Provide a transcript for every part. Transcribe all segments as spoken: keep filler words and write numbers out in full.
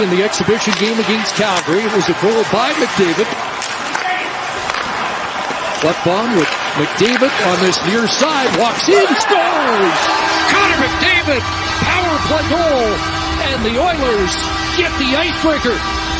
in the exhibition game against Calgary. It was a goal by McDavid. Klefbom with McDavid on this near side. Walks in, scores! Connor McDavid, power play goal. And the Oilers get the icebreaker.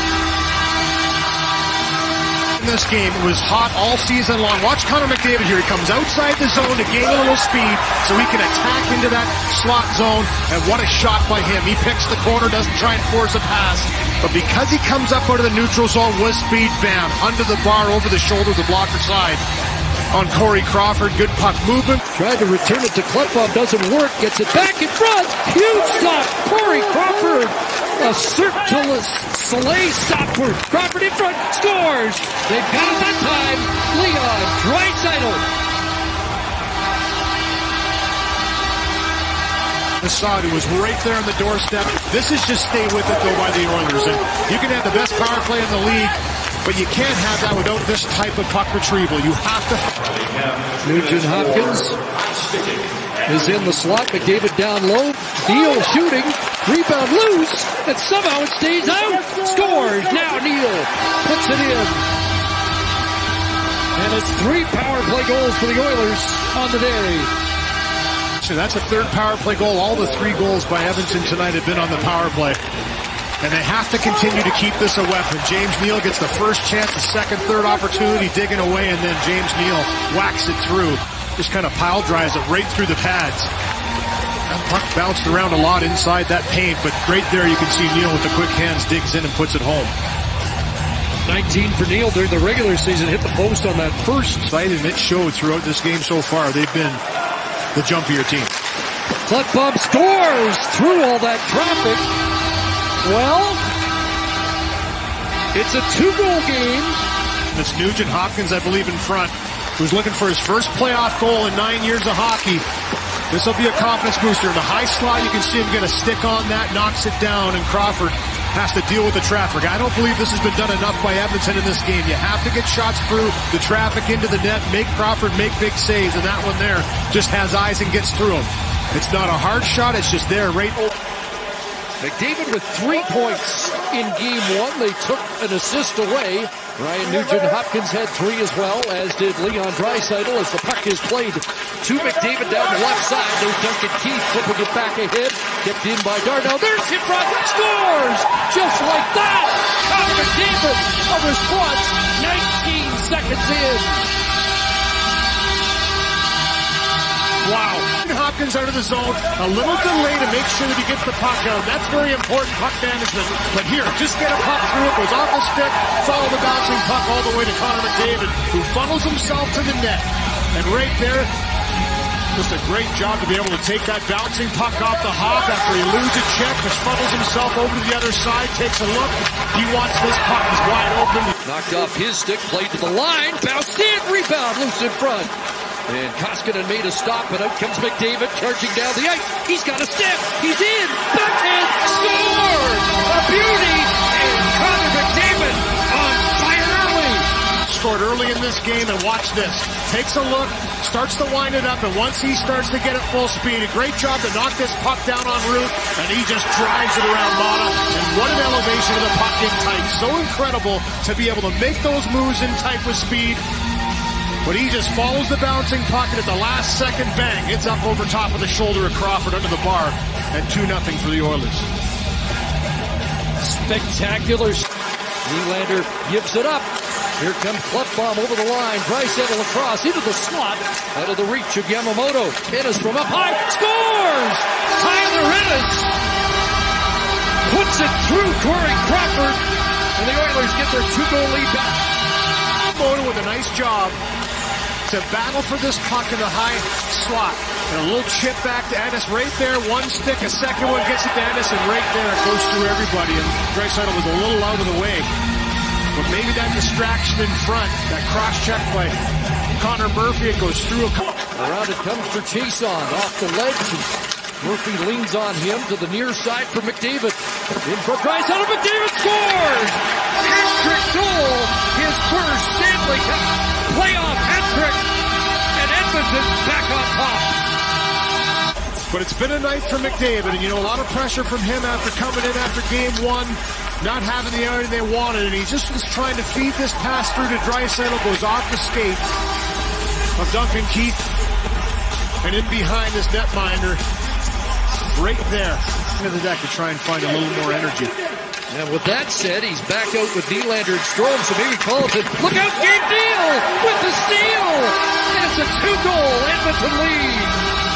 In this game, it was hot all season long. Watch Connor McDavid here. He comes outside the zone to gain a little speed so he can attack into that slot zone. And what a shot by him. He picks the corner, doesn't try and force a pass. But because he comes up out of the neutral zone with speed, bam, under the bar, over the shoulder, the blocker side on Corey Crawford. Good puck movement. Tried to return it to Klefbom, doesn't work. Gets it back in front. Huge stop. Corey Crawford. A circular Soleil stop for Crawford in front. Scores. They've got it that time. Leon Draisaitl. Assad, who was right there on the doorstep. This is just stay with it though by the Oilers. And you can have the best power play in the league, but you can't have that without this type of puck retrieval. You have to. Nugent Hopkins is in the slot. McDavid down low. Neal shooting. Rebound loose. And somehow it stays out. Scores. Now Neal puts it in. And it's three power play goals for the Oilers on the day. That's a third power play goal. All the three goals by Edmonton tonight have been on the power play. And they have to continue to keep this a weapon. James Neal gets the first chance, the second, third opportunity, digging away, and then James Neal whacks it through. Just kind of pile drives it right through the pads. That puck bounced around a lot inside that paint, but right there you can see Neal with the quick hands digs in and puts it home. nineteen for Neal during the regular season. Hit the post on that first. Excited, and it showed throughout this game so far. They've been the jumpier team. Klefbom scores through all that traffic. Well, it's a two-goal game. It's Nugent Hopkins, I believe, in front, who's looking for his first playoff goal in nine years of hockey. This will be a confidence booster. In the high slot, you can see him get a stick on that, knocks it down, and Crawford has to deal with the traffic. I don't believe this has been done enough by Edmonton in this game. You have to get shots through the traffic into the net, make Crawford make big saves, and that one there just has eyes and gets through him. It's not a hard shot, it's just there right over. McDavid with three points in game one. They took an assist away. Ryan Nugent-Hopkins had three as well, as did Leon Draisaitl, as the puck is played to McDavid down the left side. There's Duncan Keith flipping it back ahead. Kept in by Darnell. There's hit front. Scores! Just like that! Connor McDavid, a response nineteen seconds in. Wow. Hopkins out of the zone, a little delay to make sure that he gets the puck out. That's very important puck management. But here, just get a puck through it, goes off the stick, follow the bouncing puck all the way to Connor McDavid, who funnels himself to the net. And right there, just a great job to be able to take that bouncing puck off the hop after he loses a check, just funnels himself over to the other side, takes a look. He wants this puck, he's wide open. Knocked off his stick, played to the line, bounced in, rebound, loose in front. And Koskinen made a stop, but out comes McDavid charging down the ice. He's got a step. He's in. Backhand. Score! A beauty! And Connor McDavid on fire early. Scored early in this game, and watch this. Takes a look, starts to wind it up, and once he starts to get at full speed, a great job to knock this puck down en route, and he just drives it around Mata. And what an elevation of the puck in tight. So incredible to be able to make those moves in tight with speed. But he just follows the bouncing puck, and at the last second, bang, it's up over top of the shoulder of Crawford under the bar, and two nothing for the Oilers. Spectacular. Nylander gives it up. Here comes Klefbom over the line. Draisaitl across into the slot, out of the reach of Yamamoto. Ennis from up high, scores! Tyler Ennis puts it through Corey Crawford, and the Oilers get their two-goal lead back. Yamamoto with a nice job to battle for this puck in the high slot. And a little chip back to Ennis right there. One stick, a second one gets it to Ennis, and right there it goes through everybody. And Draisaitl was a little out of the way. But maybe that distraction in front, that cross-check by Connor Murphy, it goes through a... Around it comes for Chason, off the ledge. Murphy leans on him to the near side for McDavid. In for Draisaitl, McDavid scores! Hat-trick goal, his first Stanley Cup playoff hat-trick, and Edmonton back on top. But it's been a night for McDavid, and you know, a lot of pressure from him after coming in after game one. not having the area they wanted, and he just was trying to feed this pass through to Draisaitl, goes off the skate of Duncan Keith, and in behind this netminder, right there, into the deck to try and find a little more energy. And with that said, he's back out with Nylander and Strome, so maybe Colton, look out, Gabe Neal with the steal! And it's a two-goal Edmonton lead.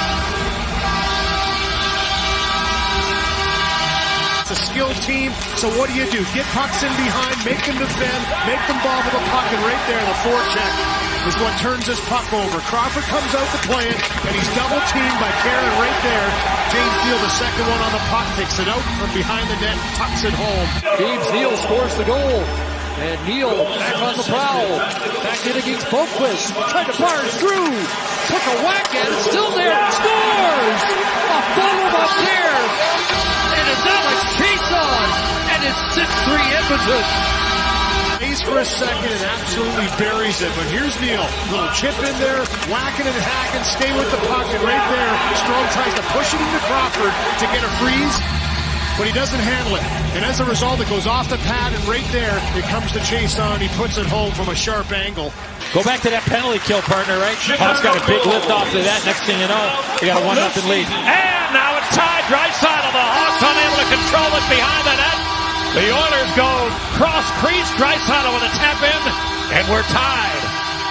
It's a skilled team, so what do you do? Get pucks in behind, make them defend, make them bobble the puck, and right there, the forecheck is what turns this puck over. Crawford comes out to play it, and he's double-teamed by Karen right there. James Neal, the second one on the puck, takes it out from behind the net, tucks it home. James Neal scores the goal. And Neal back on the prowl. Back in against Boquist. Tried to barge through. Took a whack at it. Still there. Scores! A follow up there. And it's Alex Chiasson. And it's six three Edmonton. Stays for a second and absolutely buries it. But here's Neal. Little chip in there. Whacking and hacking. Stay with the puck. And right there, Strome tries to push it into Crawford to get a freeze. But he doesn't handle it. And as a result, it goes off the pad, and right there, it comes to Chiasson. He puts it home from a sharp angle. Go back to that penalty kill, partner, right? Hawks got a big lift off of that. Next thing you know, they got a one nothing lead. And now it's tied. Draisaitl. The Hawks unable to control it behind the net. The Oilers go cross crease. Draisaitl with a tap in, and we're tied.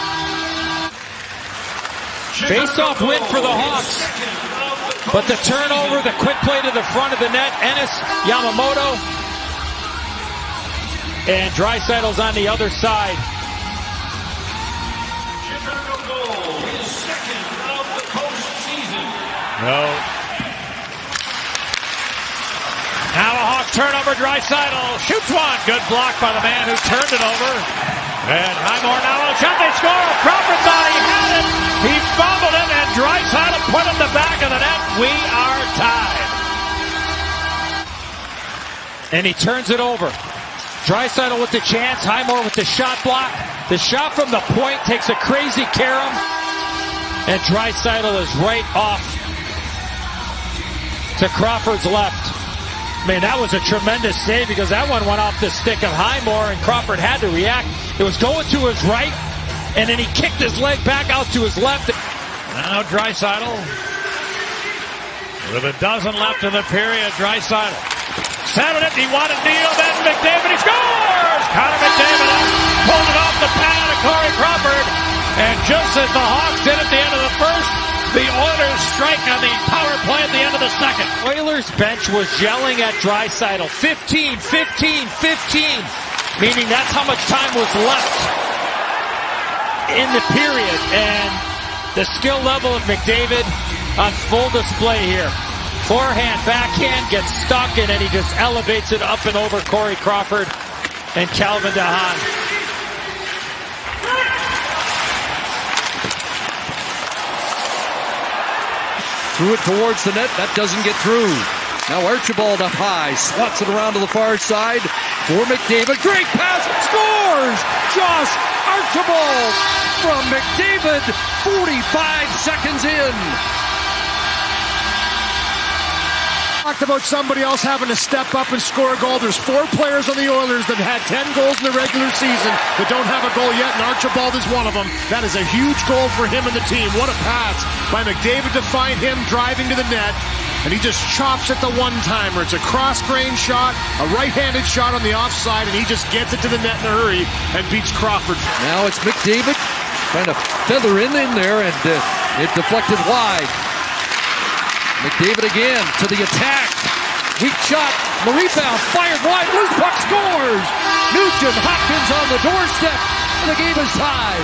Face-off win for the Hawks. But the turnover, the quick play to the front of the net, Ennis, Yamamoto, and Draisaitl's on the other side. Chicago goal, his second of the postseason. No. Now a Hawk turnover, Draisaitl shoots one. Good block by the man who turned it over. And Highmore now on a shot, they score. Crawford thought he had it. He fumbled it, and Draisaitl put it in the back of the net. We are tied. And he turns it over. Draisaitl with the chance. Highmore with the shot block. The shot from the point takes a crazy carom. And Draisaitl is right off to Crawford's left. Man, that was a tremendous save because that one went off the stick of Highmore, and Crawford had to react. It was going to his right, and then he kicked his leg back out to his left. Now Draisaitl with a dozen left in the period. Draisaitl settled it. He wanted Neal, then McDavid. He scores! Connor McDavid pulled it off the pad of Corey Crawford. And just as the Hawks did at the end of the first, the Oilers strike on the power play at the end of the second. Oilers bench was yelling at Draisaitl. fifteen, fifteen, fifteen. Meaning that's how much time was left in the period. And the skill level of McDavid on full display here. Forehand, backhand, gets stuck, and then he just elevates it up and over Corey Crawford and Calvin DeHaan. Threw it towards the net. That doesn't get through. Now Archibald up high. Swats it around to the far side for McDavid. Great pass. Scores! Josh Archibald from McDavid. forty-five seconds in. Talked about somebody else having to step up and score a goal. There's four players on the Oilers that had ten goals in the regular season that don't have a goal yet, and Archibald is one of them. That is a huge goal for him and the team. What a pass by McDavid to find him driving to the net, and he just chops at the one-timer. It's a cross-grain shot, a right-handed shot on the offside, and he just gets it to the net in a hurry and beats Crawford. Now it's McDavid trying to feather in in there, and uh, it deflected wide. McDavid again to the attack. Weak shot. The rebound. Fired wide. Loose puck scores. Nugent Hopkins on the doorstep. And the game is tied.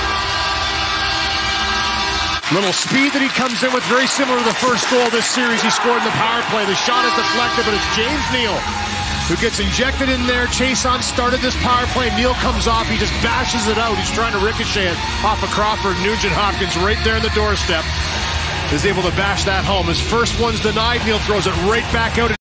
Little speed that he comes in with, very similar to the first goal this series he scored in the power play. The shot is deflected, but it's James Neal who gets injected in there. Chiasson started this power play. Neal comes off. He just bashes it out. He's trying to ricochet it off of Crawford. Nugent Hopkins right there in the doorstep is able to bash that home. His first one's denied. Neal throws it right back out.